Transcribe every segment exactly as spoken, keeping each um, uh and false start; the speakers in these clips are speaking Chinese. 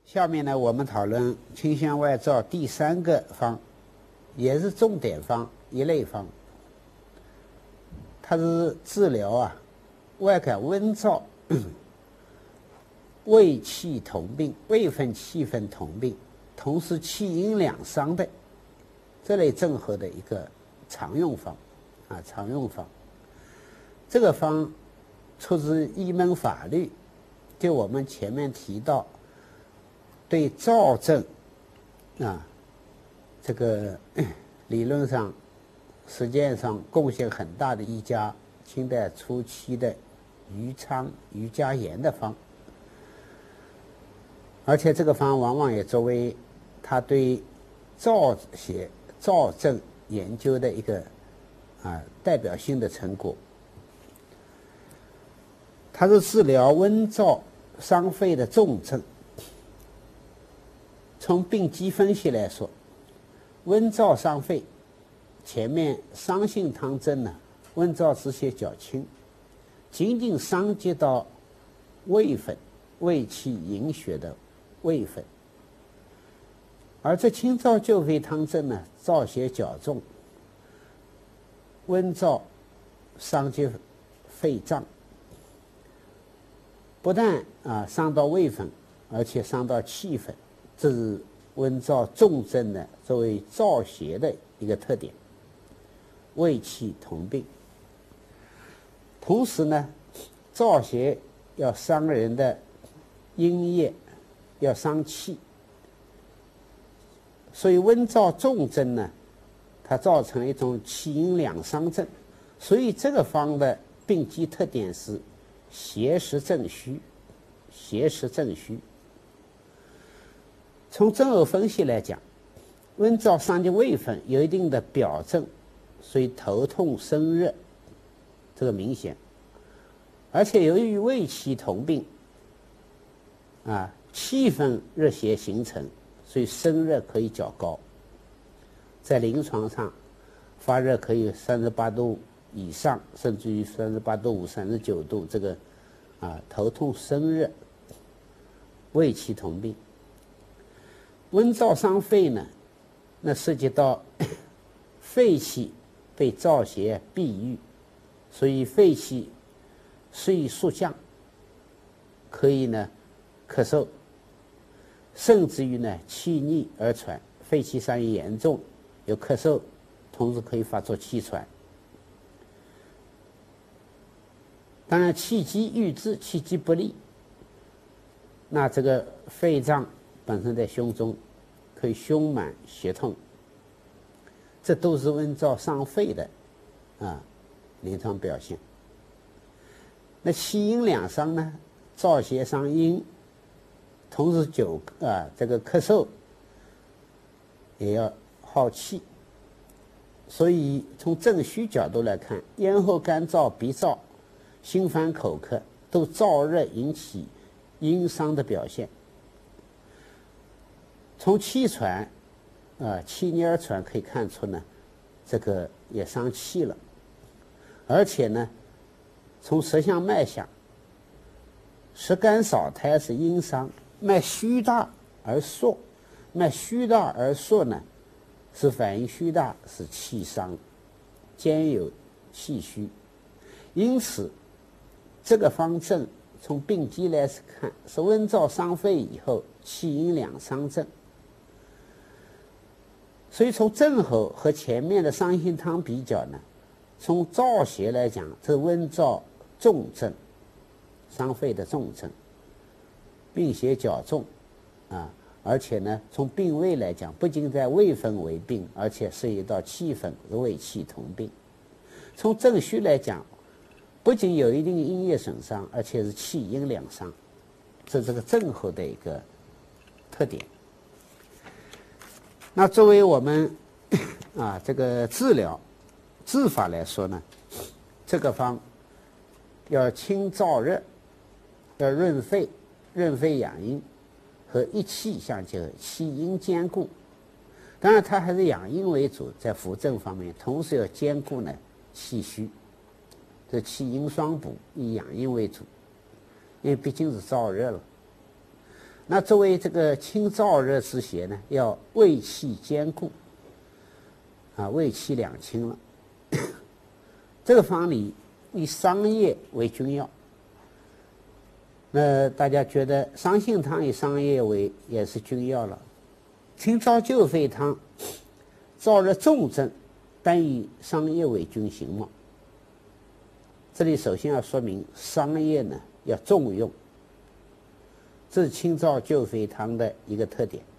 下面呢，我们讨论清香外照第三个方，也是重点方一类方。它是治疗啊外感温燥、胃气同病、胃分气分同病，同时气阴两伤的这类症候的一个常用方啊，常用方。这个方出自一门法律，就我们前面提到。对燥症啊，这个理论上、实践上贡献很大的一家清代初期的余昌、余家言的方，而且这个方往往也作为他对燥邪、燥症研究的一个啊代表性的成果。它是治疗温燥伤肺的重症。从病机分析来说，温燥伤肺，前面伤性汤症呢，温燥之邪较轻，仅仅伤及到胃分、胃气营血的胃分；而这清燥救肺汤症呢，燥邪较重，温燥伤及肺脏，不但啊伤到胃分，而且伤到气分。这是温燥重症呢作为燥邪的一个特点，胃气同病。同时呢，燥邪要伤人的阴液，要伤气，所以温燥重症呢，它造成一种气阴两伤症。所以这个方的病机特点是邪实正虚，邪实正虚。从症候分析来讲，温燥伤及胃分有一定的表症，所以头痛身热，这个明显。而且由于胃气同病，啊，气分热邪形成，所以身热可以较高。在临床上，发热可以三十八度以上，甚至于三十八度五、三十九度，这个啊头痛身热，胃气同病。温燥伤肺呢，那涉及到肺气被燥邪闭郁，所以肺气虽速降，可以呢咳嗽，甚至于呢气逆而喘，肺气伤严重，有咳嗽，同时可以发作气喘。当然气机郁滞，气机不利，那这个肺脏本身在胸中，可以胸满胁痛，这都是温燥伤肺的啊临床表现。那气阴两伤呢，燥邪伤阴，同时久啊这个咳嗽也要耗气，所以从正虚角度来看，咽喉干燥、鼻燥、心烦口渴都燥热引起阴伤的表现。从气喘，啊，气逆而喘可以看出呢，这个也伤气了。而且呢，从舌象脉象，舌干少苔是阴伤，脉虚大而数，脉虚大而数呢，是反映虚大是气伤，兼有气虚。因此，这个方症从病机来看，是温燥伤肺以后气阴两伤症。所以从症候和前面的伤心汤比较呢，从燥邪来讲，这温燥重症，伤肺的重症，病邪较重啊，而且呢，从病位来讲，不仅在胃分为病，而且涉及到气分，胃气同病。从正虚来讲，不仅有一定阴液损伤，而且是气阴两伤，这是这个症候的一个特点。那作为我们啊这个治疗治法来说呢，这个方要清燥热，要润肺，润肺养阴，和一气相结合，气阴兼顾。当然，它还是养阴为主，在扶正方面，同时要兼顾呢气虚，这气阴双补，以养阴为主，因为毕竟是燥热了。 那作为这个清燥热之邪呢，要胃气兼顾，啊，胃气两清了。这个方里以桑叶为君药。那大家觉得桑杏汤以桑叶为也是君药了。清燥救肺汤，燥热重症，但以桑叶为君行嘛。这里首先要说明桑叶呢要重用，这是清燥救肺汤的一个特点。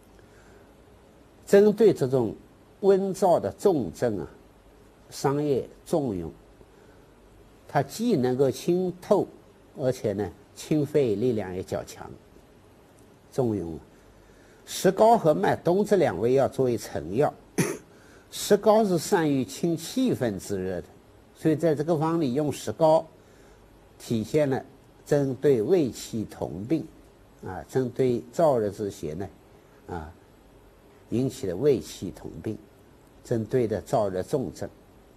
针对这种温燥的重症啊，桑叶重用，它既能够清透，而且呢清肺力量也较强。重用石膏和麦冬这两味药作为成药，石膏是善于清气分之热的，所以在这个方里用石膏，体现了针对胃气同病啊，针对燥热之邪呢啊引起的胃气同病，针对的燥热重症。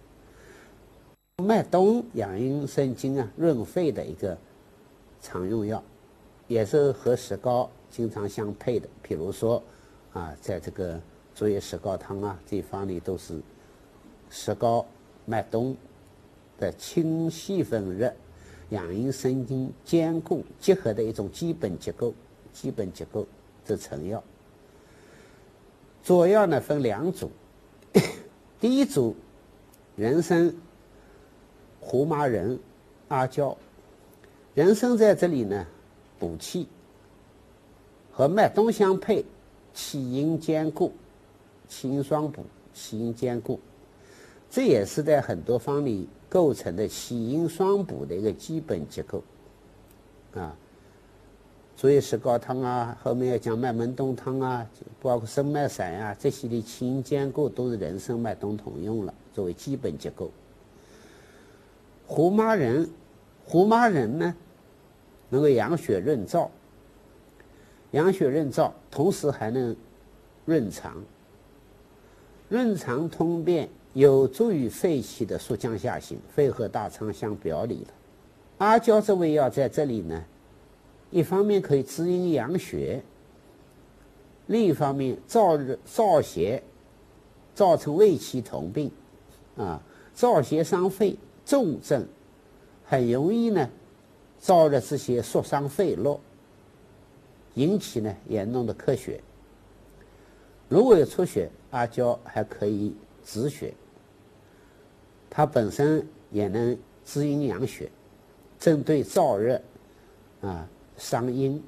麦冬养阴生津啊，润肺的一个常用药，也是和石膏经常相配的。比如说啊，在这个竹叶石膏汤啊这一方里都是石膏、麦冬的清细分热、养阴生津、兼顾结合的一种基本结构。基本结构这成药。佐药呢分两组，第一组人参、胡麻仁、阿胶。人参在这里呢补气，和麦冬相配，气阴兼顾，气阴双补，气阴兼顾，这也是在很多方里构成的气阴双补的一个基本结构啊。竹叶石膏汤啊，后面要讲麦门冬汤啊，包括生麦散啊，这些的气阴兼顾都是人参、麦冬同用了，作为基本结构。胡麻仁，胡麻仁呢能够养血润燥，养血润燥，同时还能润肠，润肠通便，有助于肺气的速降下行，肺和大肠相表里了。阿胶这味药在这里呢，一方面可以滋阴养血，另一方面燥热燥邪造成胃气同病啊，燥邪伤肺重症，很容易呢燥热之邪缩伤肺络，引起呢严重的咳血。如果有出血，阿胶还可以止血，它本身也能滋阴养血，针对燥热啊伤阴。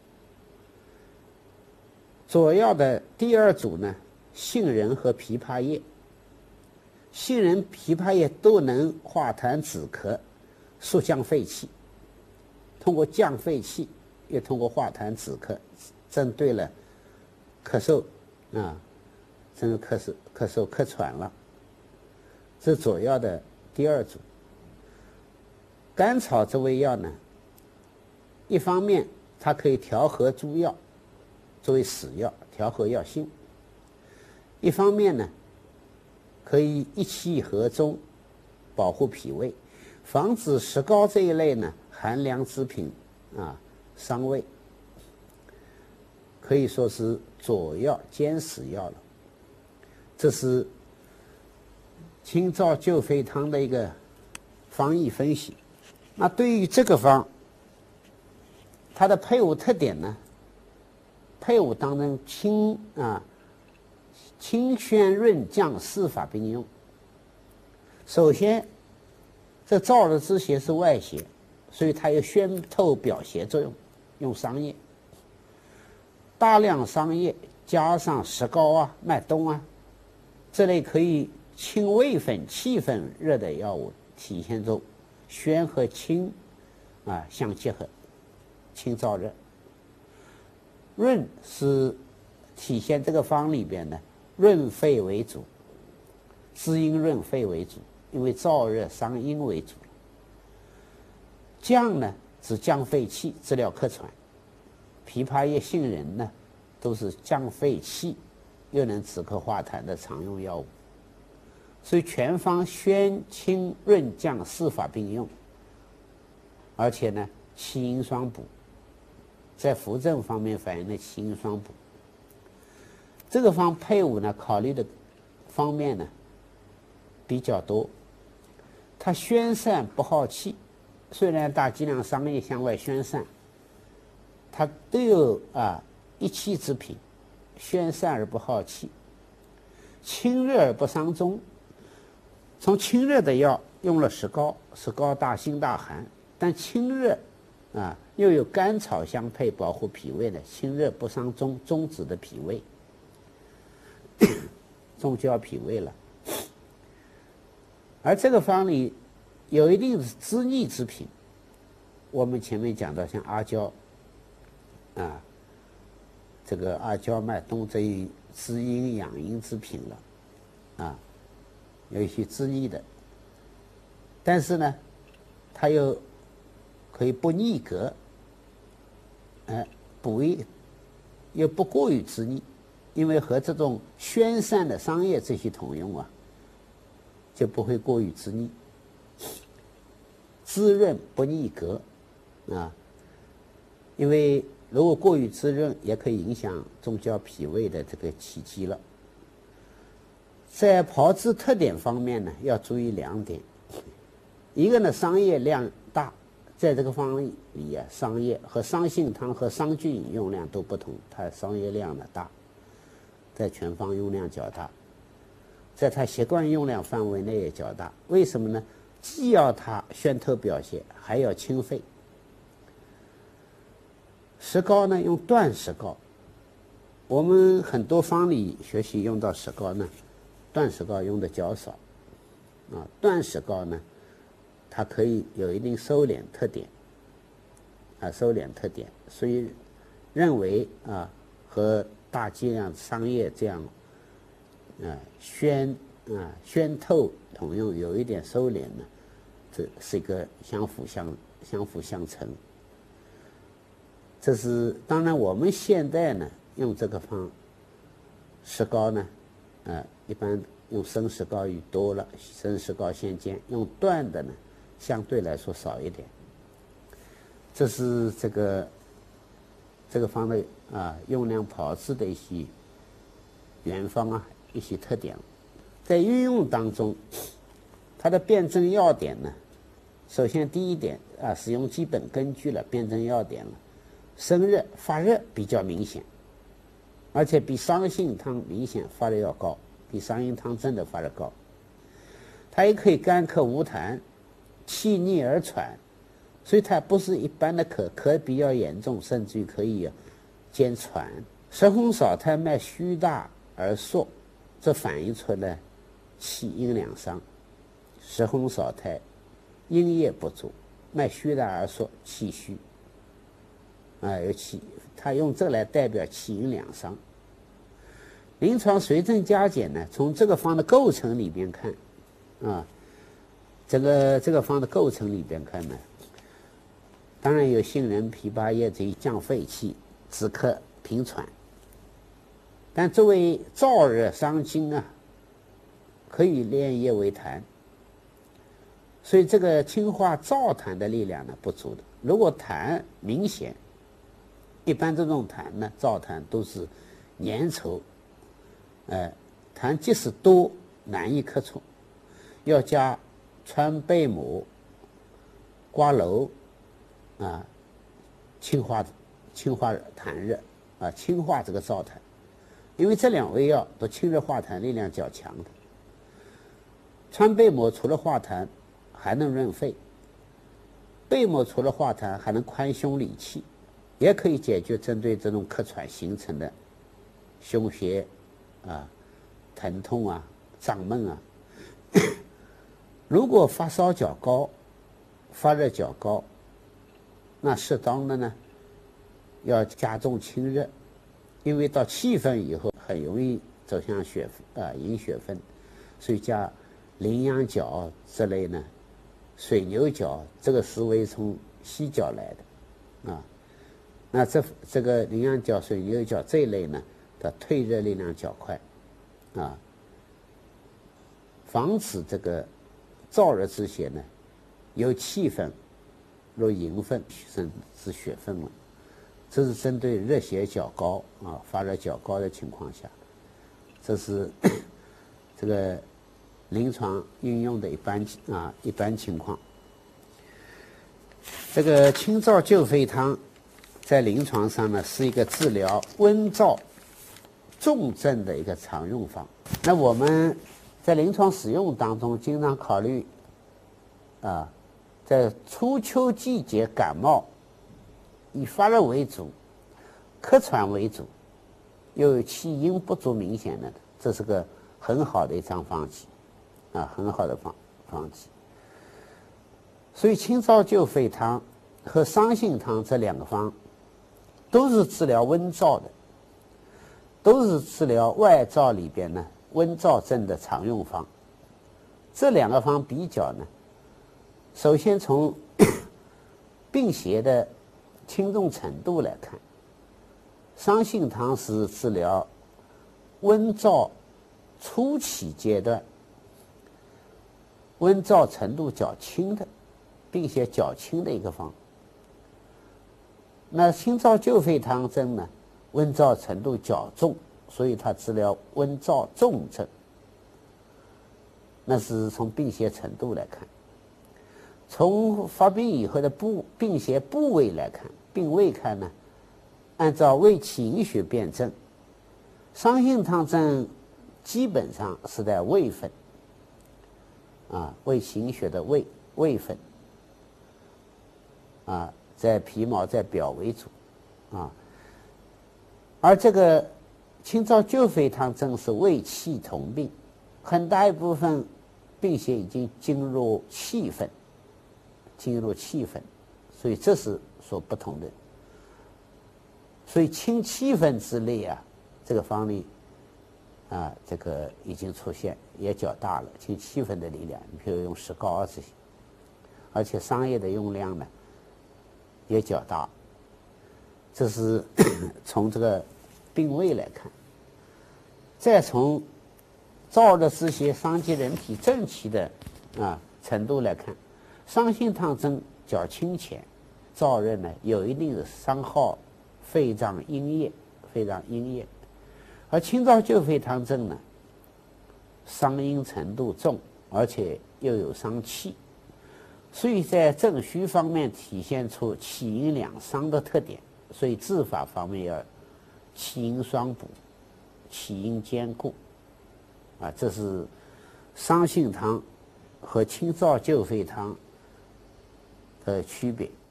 佐药的第二组呢，杏仁和枇杷叶。杏仁、枇杷叶都能化痰止咳，速降肺气，通过降肺气，也通过化痰止咳，针对了咳嗽啊，针对咳嗽、咳嗽、咳喘了。这是佐药的第二组。甘草这味药呢，一方面它可以调和诸药，作为使药，调和药性；一方面呢，可以一气和中，保护脾胃，防止石膏这一类呢寒凉之品啊伤胃，可以说是佐药兼使药了。这是清燥救肺汤的一个方义分析。那对于这个方，它的配伍特点呢？配伍当中清啊，清宣润降四法并用。首先，这燥热之邪是外邪，所以它有宣透表邪作用，用桑叶，大量桑叶加上石膏啊、麦冬啊这类可以清胃粉、气分热的药物，体现出宣和清啊相结合，清燥热。润是体现这个方里边的润肺为主，滋阴润肺为主，因为燥热伤阴为主。降呢指降肺气，治疗咳喘。枇杷叶、杏仁呢都是降肺气又能止咳化痰的常用药物。所以全方宣清润降四法并用，而且呢气阴双补， 在扶正方面反映了气阴双补。这个方配伍呢，考虑的方面呢比较多。它宣散不耗气，虽然大剂量商业向外宣散，它都有啊一气之品，宣散而不耗气，清热而不伤中。从清热的药用了石膏，石膏大辛大寒，但清热啊又有甘草相配，保护脾胃的，清热不伤中，中指的脾胃，中焦脾胃了。而这个方里有一定滋腻之品，我们前面讲到像阿胶啊，这个阿胶麦冬这一滋阴养阴之品了啊，有一些滋腻的，但是呢它又可以不腻格，哎，补胃又不过于滋腻，因为和这种宣散的桑叶这些同用啊，就不会过于滋腻，滋润不腻格啊。因为如果过于滋润，也可以影响中焦脾胃的这个气机了。在炮制特点方面呢，要注意两点。一个呢，桑叶量大，在这个方里啊，桑叶和桑杏汤和桑菌饮用量都不同，它桑叶量呢大，在全方用量较大，在它习惯用量范围内也较大。为什么呢？既要它宣透表现，还要清肺。石膏呢，用断石膏。我们很多方里学习用到石膏呢，断石膏用的较少啊。断石膏呢，它可以有一定收敛特点啊，收敛特点，所以认为啊，和大剂量桑叶这样啊宣啊宣透同用有一点收敛呢，这是一个相辅相相辅相成。这是当然，我们现在呢用这个方石膏呢，呃，一般用生石膏鱼多了，生石膏先煎，用断的呢相对来说少一点。这是这个这个方的啊用量炮制的一些原方啊一些特点。在运用当中，它的辩证要点呢，首先第一点啊，使用基本根据了，辩证要点了。生热发热比较明显，而且比桑杏汤明显发热要高，比桑杏汤真的发热高。它也可以干咳无痰，气逆而喘，所以它不是一般的咳，咳比较严重，甚至于可以兼喘。石红少苔脉虚大而缩，这反映出来气阴两伤。石红少苔，阴液不足，脉虚大而缩，气虚。啊，有气，他用这来代表气阴两伤。临床随症加减呢，从这个方的构成里边看，啊，这个这个方的构成里边看呢，当然有杏仁、枇杷叶这些降肺气、止咳平喘，但作为燥热伤津啊，可以炼液为痰，所以这个清化燥痰的力量呢不足的。如果痰明显，一般这种痰呢，燥痰都是粘稠，呃，痰即使多难以咳出，要加川贝母、瓜蒌啊，清化清化痰热啊，清化这个燥痰，因为这两味药都清热化痰力量较强的。川贝母除了化痰，还能润肺；贝母除了化痰，还能宽胸理气。也可以解决针对这种咳喘形成的胸胁啊、疼痛啊、胀闷啊。如果发烧较高、发热较高，那适当的呢要加重清热，因为到气分以后很容易走向血啊引血分，所以加羚羊角之类呢，水牛角这个思维从西角来的啊。那这这个羚羊角、水牛角这一类呢，它退热力量较快，啊，防止这个燥热之邪呢由气分入营分甚至血分了， 这是针对热血较高啊、发热较高的情况下，这是这个临床运用的一般啊一般情况。这个清燥救肺汤在临床上呢是一个治疗温燥重症的一个常用方。那我们在临床使用当中，经常考虑啊，在初秋季节感冒，以发热为主，咳喘为主，又有气阴不足明显的，这是个很好的一张方剂啊，很好的方方剂。所以清燥救肺汤和桑杏汤这两个方都是治疗温燥的，都是治疗外燥里边呢温燥症的常用方。这两个方比较呢，首先从病邪的轻重程度来看，桑杏汤是治疗温燥初期阶段，温燥程度较轻的，并且较轻的一个方。那清燥救肺汤针呢，温燥程度较重，所以它治疗温燥重症。那是从病邪程度来看。从发病以后的部病邪部位来看，病位看呢，按照胃气营血辨证，桑杏汤针基本上是在胃分啊，胃气营血的胃胃分啊，在皮毛在表为主啊，而这个清燥救肺汤正是胃气同病，很大一部分病邪已经进入气分，进入气分，所以这是所不同的。所以清气分之类啊，这个方面啊，这个已经出现，也较大了，清气分的力量，你比如用石膏啊这些，而且桑叶的用量呢也较大。这是从这个病位来看，再从燥热之邪伤及人体正气的啊程度来看，桑杏汤针较轻浅，燥热呢有一定的伤耗肺脏阴液，肺脏阴液，而清燥救肺汤针呢，伤阴程度重，而且又有伤气，所以在正虚方面体现出气阴两伤的特点。所以治法方面要气阴双补，气阴兼顾，啊，这是桑杏汤和清燥救肺汤的区别。